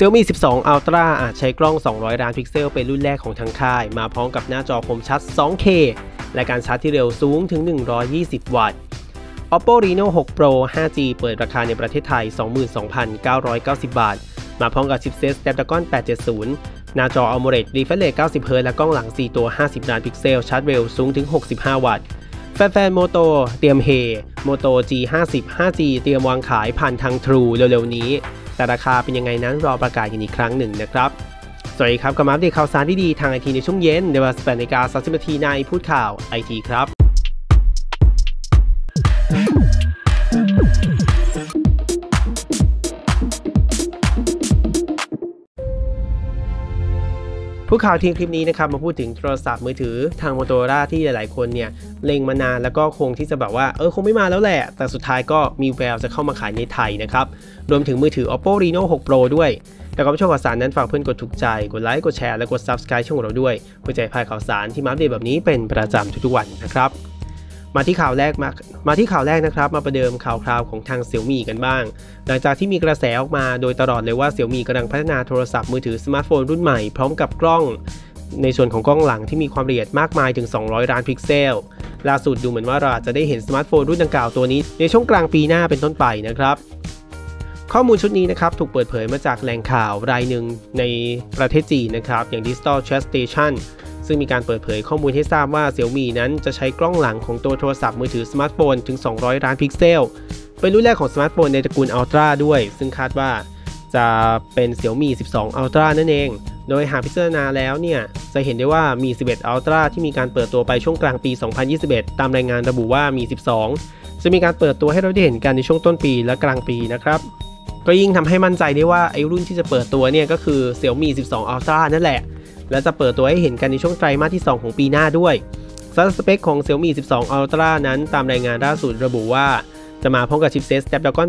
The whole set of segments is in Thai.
Xiaomi 12 Ultra อาจใช้กล้อง200ล้านพิกเซลเป็นรุ่นแรกของทางค่ายมาพร้อมกับหน้าจอคมชัด 2K และการชาร์จที่เร็วสูงถึง120 วัตต์ Oppo Reno 6 Pro 5G เปิดราคาในประเทศไทย 22,990 บาทมาพร้อมกับชิปเซต Snapdragon 870 หน้าจอ AMOLED Refresh Rate 90 Hz และกล้องหลัง4ตัว50ล้านพิกเซลชาร์จเร็วสูงถึง65 วัตต์แฟนๆ Moto เตรียมเฮ Moto G50 5G เตรียมวางขายผ่านทาง True เร็วๆนี้แต่ราคาเป็นยังไงนั้นรอประกาศกันอีกครั้งหนึ่งนะครับสวัสดีครับกับมาอัปเดตข่าวสารที่ดีทางไอทีในช่วงเย็นในเวลา 18:30 นาทีในพูดข่าวไอทีครับผู้ข่าวทีมคลิปนี้นะครับมาพูดถึงโทรศัพท์มือถือทาง Motorola ที่หลายๆคนเนี่ยเล็งมานานแล้วก็คงที่จะแบบว่าคงไม่มาแล้วแหละแต่สุดท้ายก็มีแววจะเข้ามาขายในไทยนะครับรวมถึงมือถือ Oppo Reno 6 Pro ด้วยแต่ก่อนไปชมข่าวสารนั้นฝากเพื่อนกดถูกใจกดไลค์กดแชร์และกด Subscribe ช่องของเราด้วยเพื่อจะพลาดข่าวสารที่มาอัปเดตแบบนี้เป็นประจำทุกๆวันนะครับมาที่ข่าวแรกนะครับมาประเดิมข่าวคราวของทาง Xiaomi กันบ้างหลังจากที่มีกระแสออกมาโดยตลอดเลยว่า Xiaomi กำลังพัฒนาโทรศัพท์มือถือสมาร์ทโฟนรุ่นใหม่พร้อมกับกล้องในส่วนของกล้องหลังที่มีความละเอียดมากมายถึง200ล้านพิกเซลล่าสุดดูเหมือนว่าเราอาจจะได้เห็นสมาร์ทโฟนรุ่นดังกล่าวตัวนี้ในช่วงกลางปีหน้าเป็นต้นไปนะครับข้อมูลชุดนี้นะครับถูกเปิดเผยมาจากแหล่งข่าวรายหนึ่งในประเทศจีนนะครับอย่าง Digital Chat Stationซึ่งมีการเปิดเผยข้อมูลให้ทราบว่า Xiaomi นั้นจะใช้กล้องหลังของตัวโทรศัพท์มือถือสมาร์ทโฟนถึง200ล้านพิกเซลเป็นรุ่นแรกของสมาร์ทโฟนในตระกูล Ultra ด้วยซึ่งคาดว่าจะเป็น Xiaomi 12 Ultra นั่นเองโดยหากพิจารณาแล้วเนี่ยจะเห็นได้ว่ามี 11 Ultra ที่มีการเปิดตัวไปช่วงกลางปี 2021 ตามรายงานระบุว่ามี 12 จะมีการเปิดตัวให้เราได้เห็นกันในช่วงต้นปีและกลางปีนะครับก็ยิ่งทำให้มั่นใจได้ว่าไอ้รุ่นที่จะเปิดตัวเนี่ยก็คือ Xiaomi 12 Ultra นั่นแหละและจะเปิดตัวให้เห็นกันในช่วงไตรมาสที่ 2 ของปีหน้าด้วยสเปคของ Xiaomi 12 Ultra นั้นตามรายงานล่าสุดระบุว่าจะมาพร้อมกับชิปเซต Snapdragon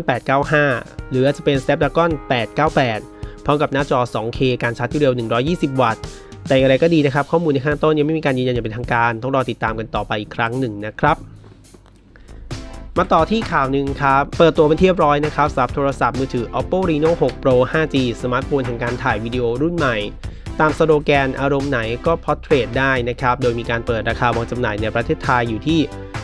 895 หรือจะเป็น Snapdragon 898 พร้อมกับหน้าจอ 2K การชาร์จที่เร็ว120 วัตต์แต่อย่างไรก็ดีนะครับข้อมูลในข้างต้นยังไม่มีการยืนยันอย่างเป็นทางการต้องรอติดตามกันต่อไปอีกครั้งหนึ่งนะครับมาต่อที่ข่าวหนึ่งครับเปิดตัวเป็นที่เรียบร้อยนะครับสำหรับโทรศัพท์มือถือ Oppo Reno 6 Pro 5G สมาร์ทโฟนแห่งการถ่ายวิดีโอรุ่นใหม่ตามสโลแกนอารมณ์ไหนก็พอร์เทรตได้นะครับโดยมีการเปิดราคาวางจำหน่ายในประเทศไทยอยู่ที่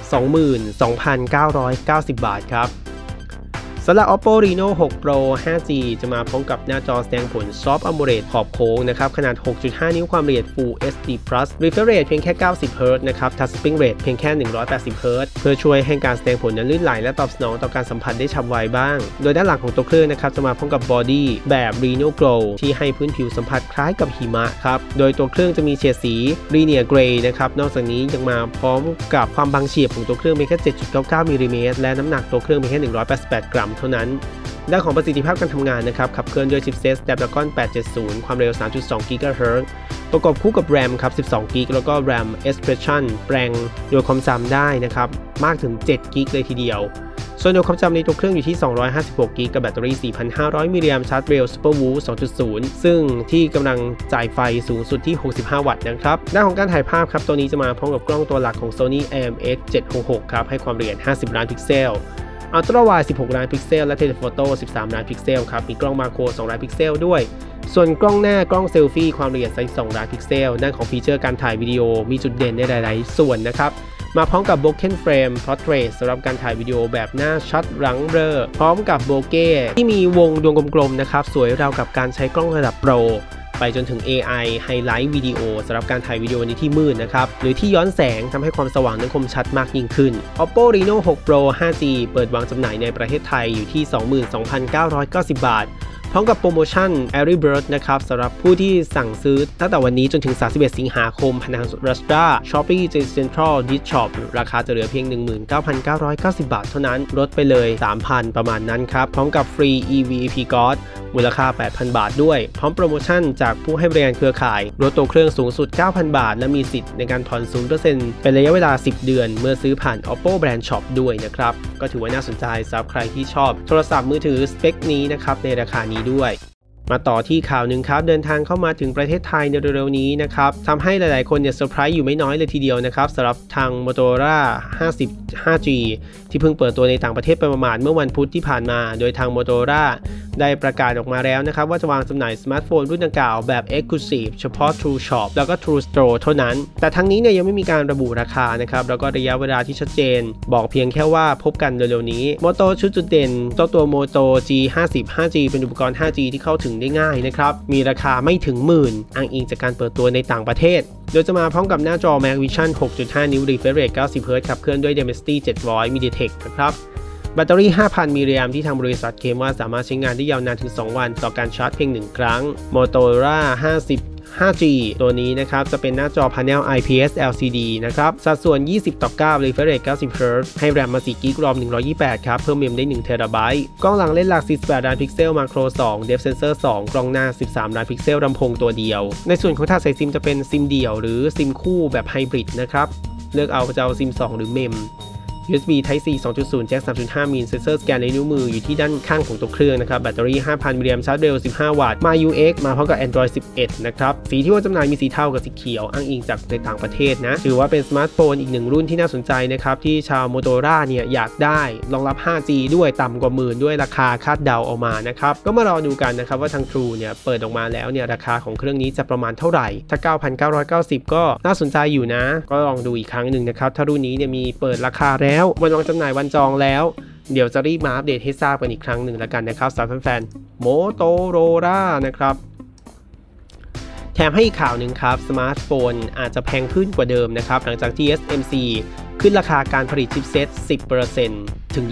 22,990 บาทครับสำหรับ Oppo Reno 6 Pro 5G จะมาพร้อมกับหน้าจอแสดงผล Soft AMOLED ขอบโค้งนะครับขนาด 6.5 นิ้วความละเอียด Full HD Plus Refresh Rate เพียงแค่90 Hz นะครับ Touchscreen Rate เพียงแค่180 Hz เพื่อช่วยให้การแสดงผลนั้นลื่นไหลและตอบสนองต่อการสัมผัสได้ฉับไวบ้างโดยด้านหลังของตัวเครื่องนะครับจะมาพร้อมกับบอดี้แบบ Reno Glow ที่ให้พื้นผิวสัมผัสคล้ายกับหิมะครับโดยตัวเครื่องจะมีเฉดสี Linear Gray นะครับนอกจากนี้ยังมาพร้อมกับความบางเฉียบของตัวเครื่องเพียงแค่ 7.99 มิลลิเมตรและน้ำหนักตัวเครื่องเพียงแค่188 กรัมเท่านั้นด้านของประสิทธิภาพการทำงานนะครับขับเคลื่อนด้วยชิปเซต Snapdragon 870 ความเร็ว 3.2 GHz ประกอบคู่กับ RAM ครับ 12 GB แล้วก็ RAM Expression แปลงโดยความจำได้นะครับมากถึง 7 GB เลยทีเดียวส่วนโดยความจำในตัวเครื่องอยู่ที่ 256 GB กับแบตเตอรี่ 4,500 มิลลิแอมป์ชาร์จเร็ว SuperVoost 2.0 ซึ่งที่กำลังจ่ายไฟสูงสุดที่ 65 วัตต์นะครับด้านของการถ่ายภาพครับตัวนี้จะมาพร้อมกับกล้องตัวหลักของ Sony IMX766 ครับให้ความละเอียด 50 ล้านพิกเซลอัลตร้าไวด์ 16 ล้านพิกเซลและเทเลโฟโต้ 13 ล้านพิกเซลครับมีกล้องมาโคร 2 ล้านพิกเซลด้วยส่วนกล้องหน้ากล้องเซลฟี่ความละเอียด32 ล้านพิกเซลด้านของฟีเจอร์การถ่ายวิดีโอมีจุดเด่นในหลายๆส่วนนะครับมาพร้อมกับ Broken Frame Portrait สำหรับการถ่ายวิดีโอแบบหน้าชัดหลังเบลอพร้อมกับโบเก้ที่มีวงดวงกลมๆนะครับสวยราวกับการใช้กล้องระดับโปรไปจนถึง AI Highlight Video สำหรับการถ่ายวิดีโอในที่มืดนะครับหรือที่ย้อนแสงทำให้ความสว่างนั้นคมชัดมากยิ่งขึ้น Oppo Reno 6 Pro 5G เปิดวางจำหน่ายในประเทศไทยอยู่ที่ 22,990 บาทพร้อมกับโปรโมชั่น Early Bird นะครับสำหรับผู้ที่สั่งซื้อตั้งแต่วันนี้จนถึง 31 สิงหาคมผ่านทาง Lazada Shopee Central Digital Shop ราคาจะเหลือเพียง 19,990 บาทเท่านั้นลดไปเลย 3,000 ประมาณนั้นครับพร้อมกับฟรี EVP Card มูลค่า 8,000 บาทด้วยพร้อมโปรโมชั่นจากผู้ให้บริการเครือข่ายลดตัวเครื่องสูงสุด 9,000 บาทและมีสิทธิ์ในการผ่อน 0% เป็นระยะเวลา 10 เดือนเมื่อซื้อผ่าน Oppo Brand Shop ด้วยนะครับก็ถือว่าน่าสนใจสำหรับใครที่ชอบโทรศัพท์มือถือสเปคนี้นะครับในราคานี้ด้วยมาต่อที่ข่าวหนึ่งครับเดินทางเข้ามาถึงประเทศไทยในเร็วๆนี้นะครับทำให้หลายๆคนเนี่ยเซอร์ไพรส์อยู่ไม่น้อยเลยทีเดียวนะครับสำหรับทาง Motorola 50 5G ที่เพิ่งเปิดตัวในต่างประเทศไปประมาณเมื่อวันพุธที่ผ่านมาโดยทาง Motorola ได้ประกาศออกมาแล้วนะครับว่าจะวางจำหน่ายสมาร์ทโฟนรุ่นดังกล่าวแบบ Exclusive เฉพาะ True Shop แล้วก็ True Store เท่านั้นแต่ทั้งนี้เนี่ยยังไม่มีการระบุราคานะครับแล้วก็ระยะเวลาที่ชัดเจนบอกเพียงแค่ว่าพบกันเร็วๆนี้ Moto ชุดจุดเด่นเจ้าตัว Moto G50 5G เป็นอุปกรณ์ 5G ที่เข้าถึงได้ง่ายนะครับมีราคาไม่ถึงหมื่นอ้างอิงจากการเปิดตัวในต่างประเทศโดยจะมาพร้อมกับหน้าจอ Magvision 6.5 นิ้ว Refresh Rate 90 Hz ขับเคลื่อนด้วย Dimensity 700 MediaTek นะครับแบตเตอรี่ 5,000 มิลลิแอมป์ที่ทางบริษัทเคลมว่าสามารถใช้งานได้ยาวนานถึง 2 วันต่อการชาร์จเพียง 1 ครั้ง Motorola 50 5G ตัวนี้นะครับจะเป็นหน้าจอ Panel IPS LCD นะครับสัดส่วน 20:9 Refresh Rate 90 Hz ให้แรมมา4 GB รอม128ครับเพิ่มเมมได้1 TB กล้องหลังเลนส์หลัก48ล้านพิกเซล Macro 2 Depth Sensor 2 กล้องหน้า13ล้านพิกเซลลำโพงตัวเดียวในส่วนของถาดใส่ซิมจะเป็นซิมเดี่ยวหรือซิมคู่แบบไฮบริดนะครับเลือกเอาจะเอาซิม2หรือเมมUSB Type C 2.0 Jack 3.5 มิลเซนเซอร์สแกนในนิ้วมืออยู่ที่ด้านข้างของตัวเครื่องนะครับแบตเตอรี่ 5,000 มิลลิแอมป์ชาร์จเร็ว 15 วัตต์มา UX มาพร้อมกับ Android 11 นะครับสีที่ว่าจำหน่ายมีสีเทากับสีเขียวอ้างอิงจากในต่างประเทศนะถือว่าเป็นสมาร์ทโฟนอีกหนึ่งรุ่นที่น่าสนใจนะครับที่ชาว Motorola เนี่ยอยากได้รองรับ 5G ด้วยต่ำกว่าหมื่นด้วยราคาคาดเดาออกมานะครับก็มารอดูกันนะครับว่าทาง True เนี่ยเปิดออกมาแล้วเนี่ยราคาของเครื่องนี้จะประมาณเท่าไหร่ถ้า 9,990 ก็น่าสนใจอยู่นะก็ลองดูอีกครั้งหนึ่งนะครับถ้ารุ่นนี้เนี่ยมีเปิดราคาแล้ววันวางจำหน่ายวันจองแล้วเดี๋ยวจะรีบมาอัปเดตให้ทราบกันอีกครั้งหนึ่งแล้วกันนะครับสำหรับแฟนๆ Motorola นะครับแถมให้อีกข่าวหนึ่งครับสมาร์ทโฟนอาจจะแพงขึ้นกว่าเดิมนะครับหลังจาก TSMC ขึ้นราคาการผลิตชิปเซต 10% ถึง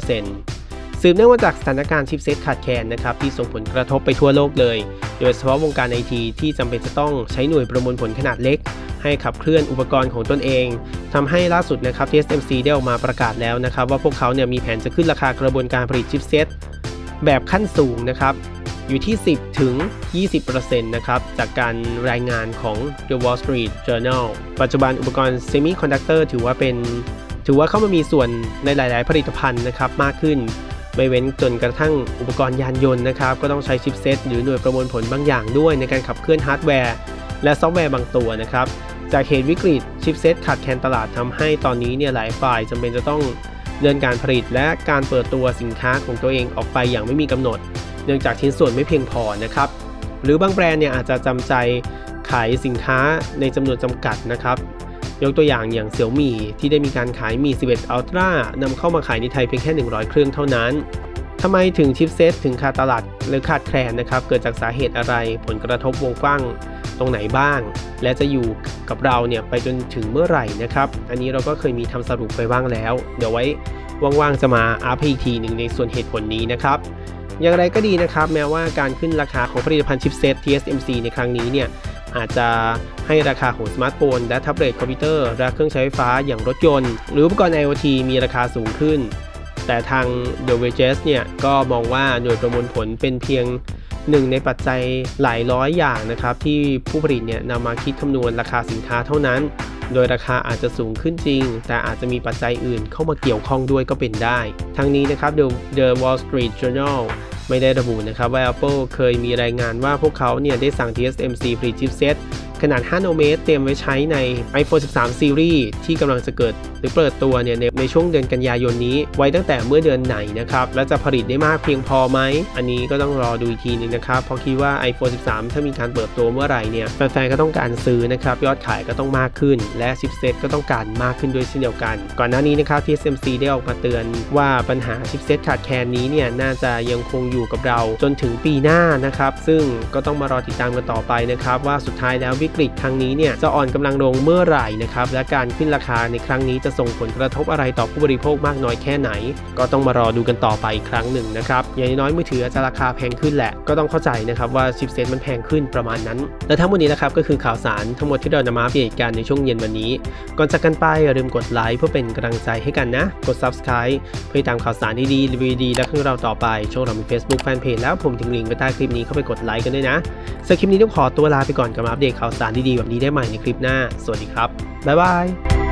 20%สืบเนื่องมาจากสถานการณ์ชิปเซตขาดแคลนนะครับที่ส่งผลกระทบไปทั่วโลกเลยโดยเฉพาะวงการ IT ที่จำเป็นจะต้องใช้หน่วยประมวลผลขนาดเล็กให้ขับเคลื่อนอุปกรณ์ของตนเองทำให้ล่าสุดนะครับ TSMC ได้ออกมาประกาศแล้วนะครับว่าพวกเขาเนี่ยมีแผนจะขึ้นราคากระบวนการผลิตชิปเซตแบบขั้นสูงนะครับอยู่ที่ 10 ถึง 20% นะครับจากการรายงานของ The Wall Street Journal ปัจจุบันอุปกรณ์เซมิคอนดักเตอร์ถือว่าเข้ามามีส่วนในหลายๆผลิตภัณฑ์นะครับมากขึ้นไม่เว้นจนกระทั่งอุปกรณ์ยานยนต์นะครับก็ต้องใช้ชิปเซตหรือหน่วยประมวลผลบางอย่างด้วยในการขับเคลื่อนฮาร์ดแวร์และซอฟต์แวร์บางตัวนะครับจากเหตุวิกฤตชิปเซตขาดแคลนตลาดทำให้ตอนนี้เนี่ยหลายฝ่ายจำเป็นจะต้องเลื่อนการผลิตและการเปิดตัวสินค้าของตัวเองออกไปอย่างไม่มีกำหนดเนื่องจากชิ้นส่วนไม่เพียงพอนะครับหรือบางแบรนด์เนี่ยอาจจะจำใจขายสินค้าในจำนวนจำกัดนะครับยกตัวอย่างเสี่ยวมี่ที่ได้มีการขายมี 11 Ultra นำเข้ามาขายในไทยเพียงแค่100 เครื่องเท่านั้นทำไมถึงชิปเซตถึงขาดตลาดหรือขาดแคลนนะครับเกิดจากสาเหตุอะไรผลกระทบวงกว้างตรงไหนบ้างและจะอยู่กับเราเนี่ยไปจนถึงเมื่อไหร่นะครับอันนี้เราก็เคยมีทำสรุปไปบ้างแล้วเดี๋ยวไว้ว่างๆจะมาอัปให้อีกทีหนึ่งในส่วนเหตุผลนี้นะครับอย่างไรก็ดีนะครับแม้ว่าการขึ้นราคาของผลิตภัณฑ์ชิปเซต TSMC ในครั้งนี้เนี่ยอาจจะให้ราคาของสมาร์ทโฟนและแท็บเล็ตคอมพิวเตอร์และเครื่องใช้ไฟฟ้าอย่างรถยนต์หรืออุปกรณ์ IoT มีราคาสูงขึ้นแต่ทาง The Verge เนี่ยก็มองว่าหน่วยประมวลผลเป็นเพียงหนึ่งในปัจจัยหลายร้อยอย่างนะครับที่ผู้ผลิตเนี่ยนำมาคิดคำนวณราคาสินค้าเท่านั้นโดยราคาอาจจะสูงขึ้นจริงแต่อาจจะมีปัจจัยอื่นเข้ามาเกี่ยวข้องด้วยก็เป็นได้ทั้งนี้นะครับ The Wall Street Journal ไม่ได้ระบุนะครับว่า Apple เคยมีรายงานว่าพวกเขาเนี่ยได้สั่ง TSMC ผลิตชิปเซตขนาด 5 นาโนเมตรเตรียมไว้ใช้ใน iPhone 13 Series ที่กำลังจะเกิดหรือเปิดตัวเนี่ยในช่วงเดือนกันยายนนี้ไว้ตั้งแต่เมื่อเดือนไหนนะครับและจะผลิตได้มากเพียงพอไหมอันนี้ก็ต้องรอดูอีกทีนึงนะครับเพราะคิดว่า iPhone 13 ถ้ามีการเปิดตัวเมื่อไหร่เนี่ยแฟนๆก็ต้องการซื้อนะครับยอดขายก็ต้องมากขึ้นและชิปเซตก็ต้องการมากขึ้นด้วยเช่นเดียวกันก่อนหน้านี้นะครับ TSMC ได้ออกมาเตือนว่าปัญหาชิปเซตขาดแคลนนี้เนี่ยน่าจะยังคงอยู่กับเราจนถึงปีหน้านะครับซึ่งก็ต้องมารอติดตามกันต่อไปนะครับว่าสุดท้ายแล้ววิกฤตครั้งนี้เนี่ยจะอ่อนกำลังลงเมื่อไหร่นะครับและการขึ้นราคาในครั้งนี้จะส่งผลกระทบอะไรต่อผู้บริโภคมากน้อยแค่ไหนก็ต้องมารอดูกันต่อไปอีกครั้งหนึ่งนะครับอย่างน้อยมือถืออาจจะราคาแพงขึ้นแหละก็ต้องเข้าใจนะครับว่าชิปเซตมันแพงขึ้นประมาณนั้นและทั้งหมดนี้นะครับก็คือข่าวสารทั้งหมดที่เรานำมาอัปเดตกันในช่วงเย็นวันนี้ก่อนจากกันไปอย่าลืมกดไลค์เพื่อเป็นกำลังใจให้กันนะกด Subscribe เพื่อตามข่าวสารดีๆรีวิวดีและเรื่องราวต่อไปช่องเรามี Facebook Fanpage แล้วผมทิ้งลิงก์ไว้ใต้คลิปนี้เข้าไปกดไลค์กันด้วยนะสำหรับคลิปนี้ต้องขอตัวลาไปก่อนกับอัปเดตข่าวสารดีๆแบบนี้ได้ใหม่ในคลิปหน้าสวัสดีครับบ๊ายบาย